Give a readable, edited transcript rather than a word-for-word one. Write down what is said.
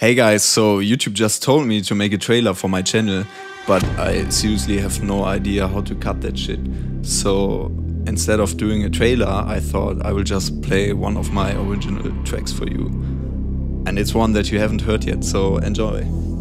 Hey guys, so YouTube just told me to make a trailer for my channel, but I seriously have no idea how to cut that shit. So instead of doing a trailer, I thought I will just play one of my original tracks for you. And it's one that you haven't heard yet, so enjoy.